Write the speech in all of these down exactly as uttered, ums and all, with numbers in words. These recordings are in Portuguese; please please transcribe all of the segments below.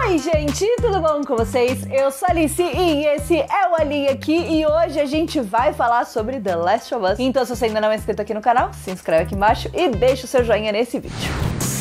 Oi gente, tudo bom com vocês? Eu sou a Alice e esse é o Ali aqui e hoje a gente vai falar sobre The Last of Us. Então se você ainda não é inscrito aqui no canal, se inscreve aqui embaixo e deixa o seu joinha nesse vídeo.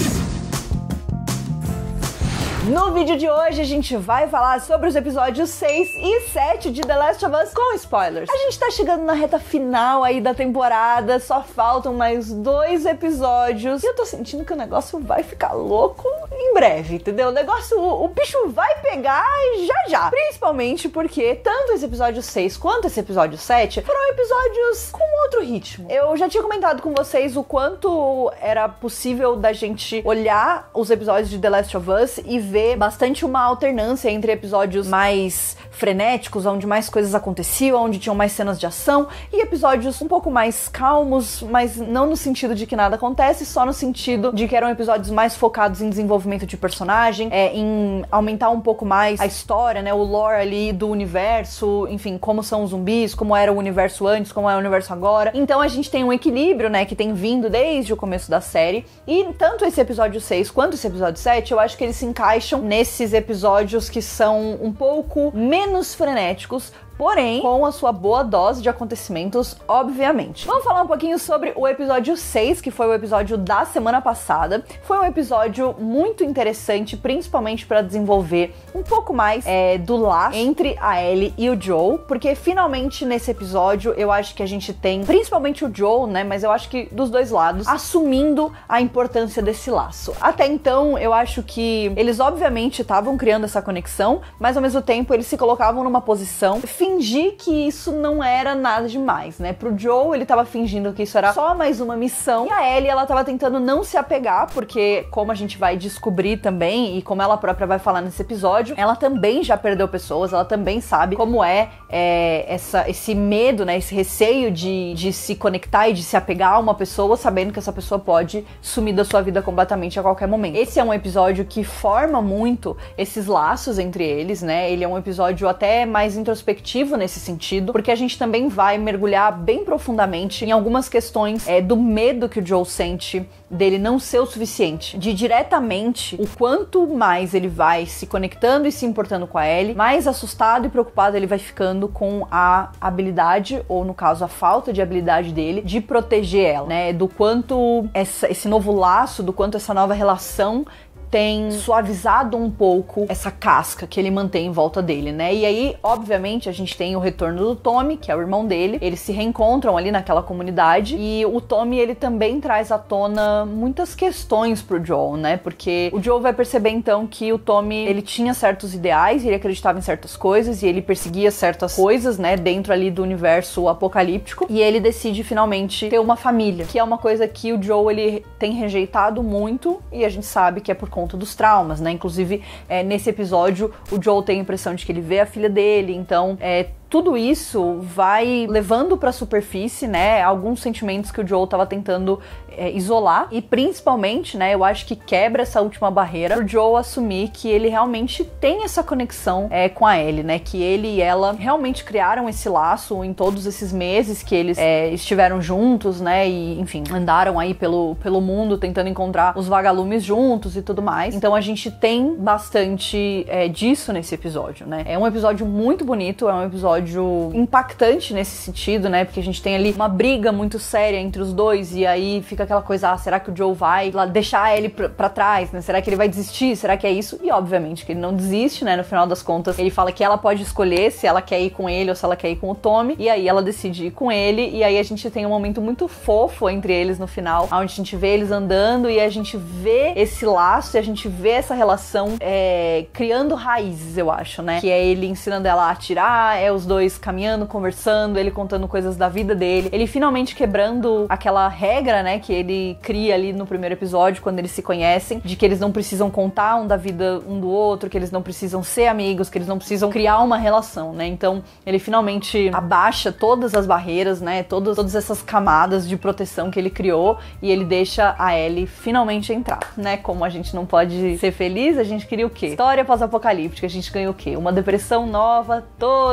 No vídeo de hoje a gente vai falar sobre os episódios seis e sete de The Last of Us com spoilers. A gente tá chegando na reta final aí da temporada, só faltam mais dois episódios e eu tô sentindo que o negócio vai ficar louco em breve, entendeu? O negócio, o, o bicho vai pegar já já. Principalmente porque tanto esse episódio seis quanto esse episódio sete foram episódios com outro ritmo. Eu já tinha comentado com vocês o quanto era possível da gente olhar os episódios de The Last of Us e ver bastante uma alternância entre episódios mais frenéticos, onde mais coisas aconteciam, onde tinham mais cenas de ação, e episódios um pouco mais calmos, mas não no sentido de que nada acontece, só no sentido de que eram episódios mais focados em desenvolvimento de personagem, é, em aumentar um pouco mais a história, né, o lore ali do universo, enfim, como são os zumbis, como era o universo antes, como é o universo agora. Então a gente tem um equilíbrio, né, que tem vindo desde o começo da série, e tanto esse episódio seis quanto esse episódio sete, eu acho que eles se encaixam nesses episódios que são um pouco menos frenéticos, porém com a sua boa dose de acontecimentos, obviamente. Vamos falar um pouquinho sobre o episódio seis, que foi o episódio da semana passada. Foi um episódio muito interessante, principalmente para desenvolver um pouco mais é, do laço entre a Ellie e o Joel, porque finalmente nesse episódio eu acho que a gente tem, principalmente o Joel, né, mas eu acho que dos dois lados, assumindo a importância desse laço. Até então eu acho que eles obviamente estavam criando essa conexão, mas ao mesmo tempo eles se colocavam numa posição fingir que isso não era nada demais, né? Pro Joel, ele tava fingindo que isso era só mais uma missão, e a Ellie, ela tava tentando não se apegar, porque como a gente vai descobrir também, e como ela própria vai falar nesse episódio, ela também já perdeu pessoas, ela também sabe como é, é essa, esse medo, né? Esse receio de, de se conectar e de se apegar a uma pessoa, sabendo que essa pessoa pode sumir da sua vida completamente a qualquer momento. Esse é um episódio que forma muito esses laços entre eles, né? Ele é um episódio até mais introspectivo nesse sentido, porque a gente também vai mergulhar bem profundamente em algumas questões é, do medo que o Joel sente dele não ser o suficiente, de diretamente o quanto mais ele vai se conectando e se importando com a Ellie, mais assustado e preocupado ele vai ficando com a habilidade, ou no caso a falta de habilidade dele, de proteger ela, né, do quanto essa, esse novo laço, do quanto essa nova relação tem suavizado um pouco essa casca que ele mantém em volta dele, né? E aí, obviamente, a gente tem o retorno do Tommy, que é o irmão dele. Eles se reencontram ali naquela comunidade e o Tommy, ele também traz à tona muitas questões pro Joel, né? Porque o Joel vai perceber, então, que o Tommy, ele tinha certos ideais, ele acreditava em certas coisas e ele perseguia certas coisas, né? Dentro ali do universo apocalíptico. E ele decide, finalmente, ter uma família, que é uma coisa que o Joel, ele tem rejeitado muito e a gente sabe que é por conta dos traumas, né? Inclusive, é, nesse episódio, o Joel tem a impressão de que ele vê a filha dele, então, é, tudo isso vai levando pra superfície, né, alguns sentimentos que o Joel tava tentando é, isolar, e principalmente, né, eu acho que quebra essa última barreira pro Joel assumir que ele realmente tem essa conexão é, com a Ellie, né, que ele e ela realmente criaram esse laço em todos esses meses que eles é, estiveram juntos, né, e enfim, andaram aí pelo, pelo mundo tentando encontrar os vagalumes juntos e tudo mais. Então a gente tem bastante é, disso nesse episódio, né. É um episódio muito bonito, é um episódio impactante nesse sentido, né? Porque a gente tem ali uma briga muito séria entre os dois e aí fica aquela coisa, ah, será que o Joel vai lá deixar ele pra, pra trás, né? Será que ele vai desistir? Será que é isso? E obviamente que ele não desiste, né? No final das contas, ele fala que ela pode escolher se ela quer ir com ele ou se ela quer ir com o Tommy, e aí ela decide ir com ele, e aí a gente tem um momento muito fofo entre eles no final, onde a gente vê eles andando e a gente vê esse laço e a gente vê essa relação é, criando raízes, eu acho, né? Que é ele ensinando ela a atirar, é os dois caminhando, conversando, ele contando coisas da vida dele, ele finalmente quebrando aquela regra, né, que ele cria ali no primeiro episódio, quando eles se conhecem, de que eles não precisam contar um da vida um do outro, que eles não precisam ser amigos, que eles não precisam criar uma relação, né, então ele finalmente abaixa todas as barreiras, né, todas, todas essas camadas de proteção que ele criou, e ele deixa a Ellie finalmente entrar, né, como a gente não pode ser feliz, a gente queria o quê? História pós-apocalíptica, a gente ganhou o quê? Uma depressão nova toda semana.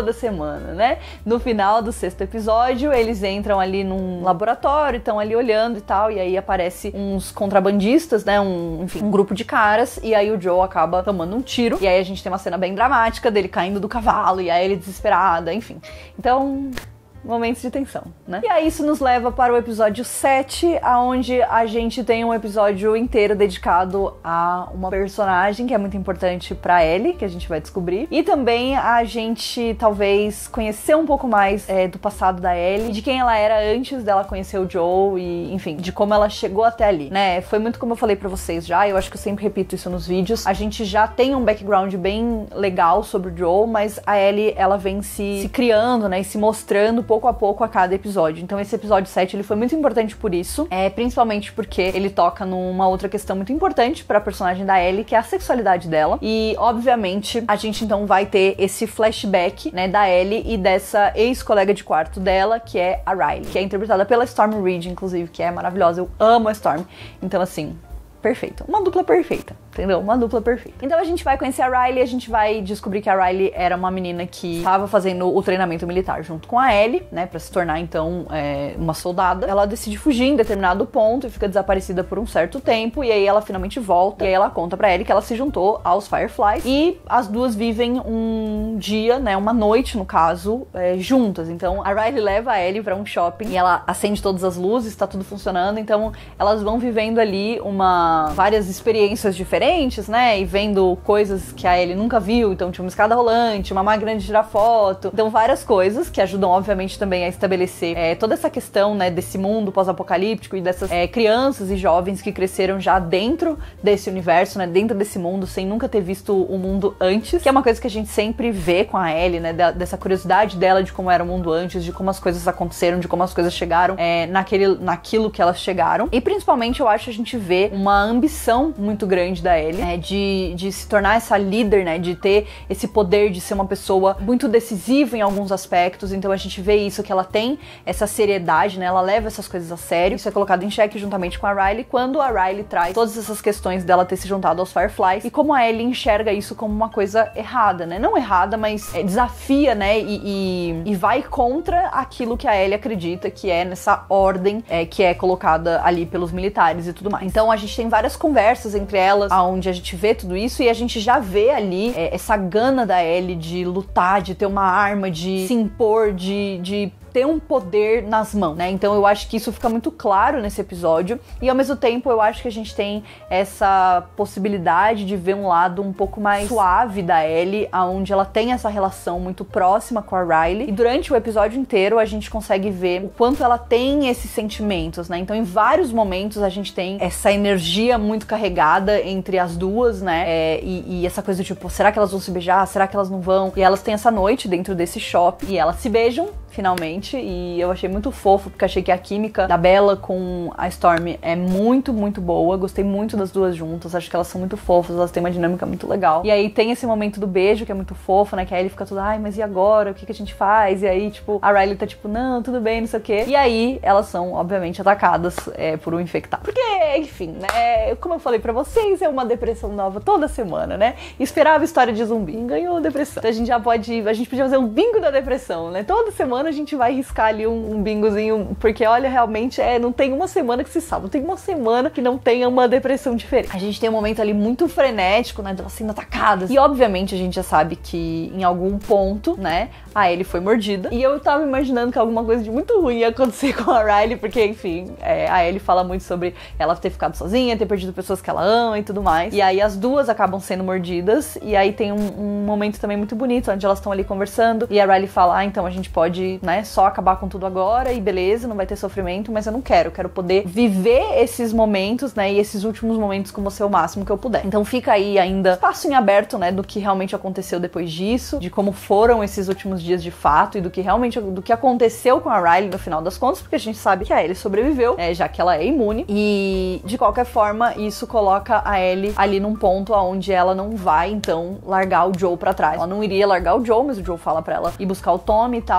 semana, né? No final do sexto episódio, eles entram ali num laboratório, estão ali olhando e tal, e aí aparece uns contrabandistas, né? Um, enfim, um grupo de caras, e aí o Joe acaba tomando um tiro, e aí a gente tem uma cena bem dramática dele caindo do cavalo, e aí ele desesperada, enfim. Então... momentos de tensão, né? E aí isso nos leva para o episódio sete, aonde a gente tem um episódio inteiro dedicado a uma personagem que é muito importante pra Ellie, que a gente vai descobrir. E também a gente, talvez, conhecer um pouco mais é, do passado da Ellie, de quem ela era antes dela conhecer o Joe e, enfim, de como ela chegou até ali, né? Foi muito como eu falei pra vocês já, eu acho que eu sempre repito isso nos vídeos. A gente já tem um background bem legal sobre o Joe, mas a Ellie, ela vem se, se criando, né? E se mostrando pouco a pouco a cada episódio. Então esse episódio sete, ele foi muito importante por isso, é, principalmente porque ele toca numa outra questão muito importante pra personagem da Ellie, que é a sexualidade dela. E, obviamente, a gente então vai ter esse flashback, né, da Ellie e dessa ex-colega de quarto dela, que é a Riley, que é interpretada pela Storm Reid, inclusive, que é maravilhosa. Eu amo a Storm. Então, assim... perfeita. Uma dupla perfeita, entendeu? Uma dupla perfeita. Então a gente vai conhecer a Riley, a gente vai descobrir que a Riley era uma menina que estava fazendo o treinamento militar junto com a Ellie, né, pra se tornar então é, uma soldada. Ela decide fugir em determinado ponto e fica desaparecida por um certo tempo, e aí ela finalmente volta, e aí ela conta pra Ellie que ela se juntou aos Fireflies, e as duas vivem um dia, né, uma noite no caso, é, juntas. Então a Riley leva a Ellie pra um shopping, e ela acende todas as luzes, tá tudo funcionando, então elas vão vivendo ali uma várias experiências diferentes, né, e vendo coisas que a Ellie nunca viu. Então tinha uma escada rolante, uma máquina de tirar foto, então várias coisas que ajudam obviamente também a estabelecer é, toda essa questão, né, desse mundo pós-apocalíptico e dessas é, crianças e jovens que cresceram já dentro desse universo, né, dentro desse mundo, sem nunca ter visto o mundo antes, que é uma coisa que a gente sempre vê com a Ellie, né, da, dessa curiosidade dela de como era o mundo antes, de como as coisas aconteceram, de como as coisas chegaram é, naquele, naquilo que elas chegaram. E principalmente eu acho a gente vê uma ambição muito grande da Ellie, é, de, de se tornar essa líder, né, de ter esse poder de ser uma pessoa muito decisiva em alguns aspectos. Então a gente vê isso, que ela tem essa seriedade, né, ela leva essas coisas a sério. Isso é colocado em xeque juntamente com a Riley, quando a Riley traz todas essas questões dela ter se juntado aos Fireflies, e como a Ellie enxerga isso como uma coisa errada, né, não errada, mas é, desafia, né, e, e, e vai contra aquilo que a Ellie acredita que é nessa ordem é, que é colocada ali pelos militares e tudo mais. Então a gente tem várias conversas entre elas, onde a gente vê tudo isso, e a gente já vê ali é, essa gana da Ellie de lutar, de ter uma arma, de se impor, de, de ter um poder nas mãos, né? Então eu acho que isso fica muito claro nesse episódio, e ao mesmo tempo eu acho que a gente tem essa possibilidade de ver um lado um pouco mais suave da Ellie, onde ela tem essa relação muito próxima com a Riley, e durante o episódio inteiro a gente consegue ver o quanto ela tem esses sentimentos, né? Então em vários momentos a gente tem essa energia muito carregada entre as duas, né? É, e, e essa coisa tipo, será que elas vão se beijar? Será que elas não vão? E elas têm essa noite dentro desse shopping, e elas se beijam finalmente, e eu achei muito fofo, porque achei que a química da Bella com a Storm é muito, muito boa. Gostei muito das duas juntas, acho que elas são muito fofas, elas têm uma dinâmica muito legal. E aí tem esse momento do beijo, que é muito fofo, né, que a Ellie fica toda, ai, mas e agora? O que que a gente faz? E aí, tipo, a Riley tá tipo, não, tudo bem, não sei o quê. E aí, elas são, obviamente, atacadas é, por um infectado. Porque, enfim, né, como eu falei pra vocês, é uma depressão nova toda semana, né? Esperava história de zumbi, ganhou depressão. Então a gente já pode, a gente podia fazer um bingo da depressão, né? Toda semana a gente vai riscar ali um, um bingozinho, porque olha, realmente é, não tem uma semana que se salva, não tem uma semana que não tenha uma depressão diferente. A gente tem um momento ali muito frenético, né, delas sendo atacadas, e obviamente a gente já sabe que em algum ponto, né, a Ellie foi mordida, e eu tava imaginando que alguma coisa de muito ruim ia acontecer com a Riley, porque enfim, é, a Ellie fala muito sobre ela ter ficado sozinha, ter perdido pessoas que ela ama e tudo mais, e aí as duas acabam sendo mordidas, e aí tem um, um momento também muito bonito, onde elas estão ali conversando, e a Riley fala, ah, então a gente pode, né, só acabar com tudo agora e beleza, não vai ter sofrimento, mas eu não quero, eu quero poder viver esses momentos, né, e esses últimos momentos com você o máximo que eu puder. Então fica aí ainda espaço em aberto, né, do que realmente aconteceu depois disso, de como foram esses últimos dias de fato, e do que realmente, do que aconteceu com a Riley no final das contas, porque a gente sabe que a Ellie sobreviveu, é, já que ela é imune, e de qualquer forma, isso coloca a Ellie ali num ponto onde ela não vai, então, largar o Joe pra trás. Ela não iria largar o Joe, mas o Joe fala pra ela ir buscar o Tommy e tal, e ela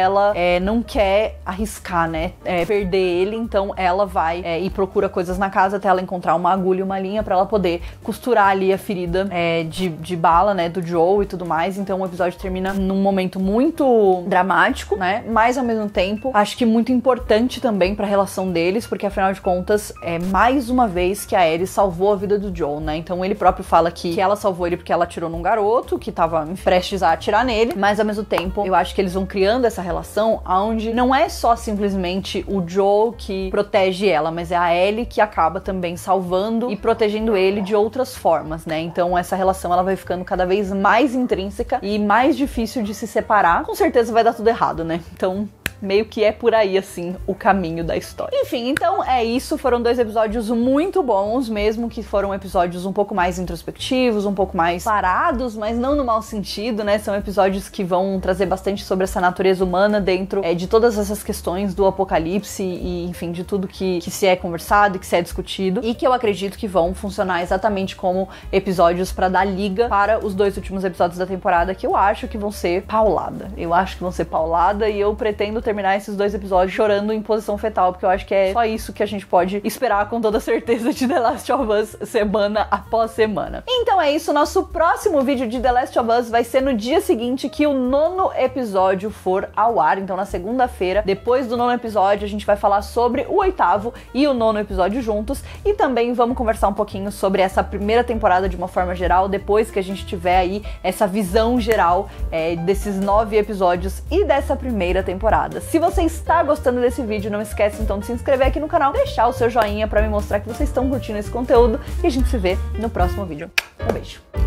ela é, não quer arriscar, né, é, perder ele, então ela vai é, e procura coisas na casa até ela encontrar uma agulha e uma linha pra ela poder costurar ali a ferida é, de, de bala, né, do Joe e tudo mais. Então o episódio termina num momento muito dramático, né, mas ao mesmo tempo acho que muito importante também pra relação deles, porque afinal de contas é mais uma vez que a Ellie salvou a vida do Joe, né, então ele próprio fala que, que ela salvou ele porque ela atirou num garoto que tava prestes a atirar nele, mas ao mesmo tempo eu acho que eles vão criando essa relação onde não é só simplesmente o Joe que protege ela, mas é a Ellie que acaba também salvando e protegendo ele de outras formas, né? Então essa relação ela vai ficando cada vez mais intrínseca e mais difícil de se separar. Com certeza vai dar tudo errado, né? Então meio que é por aí, assim, o caminho da história. Enfim, então é isso. Foram dois episódios muito bons, mesmo que foram episódios um pouco mais introspectivos, um pouco mais parados, mas não no mau sentido, né? São episódios que vão trazer bastante sobre essa natureza humana dentro é, de todas essas questões do apocalipse e, enfim, de tudo que, que se é conversado e que se é discutido, e que eu acredito que vão funcionar exatamente como episódios pra dar liga para os dois últimos episódios da temporada, que eu acho que vão ser paulada. Eu acho que vão ser paulada e eu pretendo terminar esses dois episódios chorando em posição fetal, porque eu acho que é só isso que a gente pode esperar com toda certeza de The Last of Us semana após semana. Então é isso, nosso próximo vídeo de The Last of Us vai ser no dia seguinte que o nono episódio for ao ar, então na segunda-feira, depois do nono episódio, a gente vai falar sobre o oitavo e o nono episódio juntos, e também vamos conversar um pouquinho sobre essa primeira temporada de uma forma geral, depois que a gente tiver aí essa visão geral é, desses nove episódios e dessa primeira temporada. Se você está gostando desse vídeo, não esquece então de se inscrever aqui no canal, deixar o seu joinha pra me mostrar que vocês estão curtindo esse conteúdo, e a gente se vê no próximo vídeo. Um beijo!